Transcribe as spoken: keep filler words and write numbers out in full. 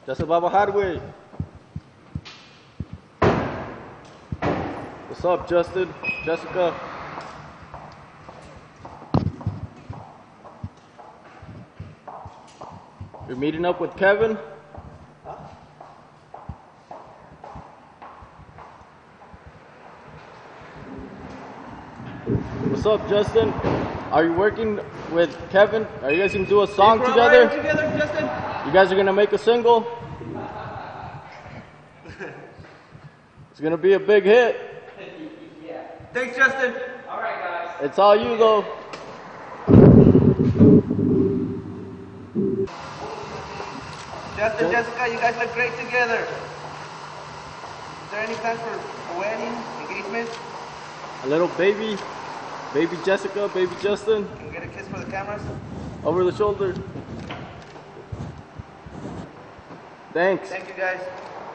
Ya se va a bajar, güey. What's up, Justin? Jessica? You're meeting up with Kevin? What's up, Justin? Are you working with Kevin? Are you guys gonna do a song together? together, Justin? You guys are gonna make a single? It's gonna be a big hit. Yeah. Thanks, Justin. All right, guys. It's all you, though. Justin, Jessica, you guys look great together. Is there any plans for a wedding, engagement? A little baby. Baby Jessica, baby Justin. Can we get a kiss for the cameras? Over the shoulder. Thanks. Thank you, guys.